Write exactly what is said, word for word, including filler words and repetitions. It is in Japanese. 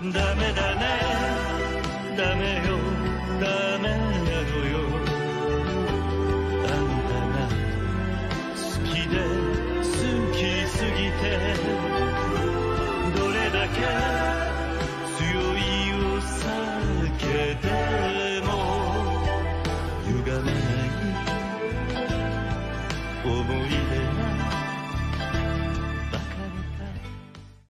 ダメだねダメよダメなのよあんたが好きで好きすぎてどれだけ強いお酒でも歪めない思い出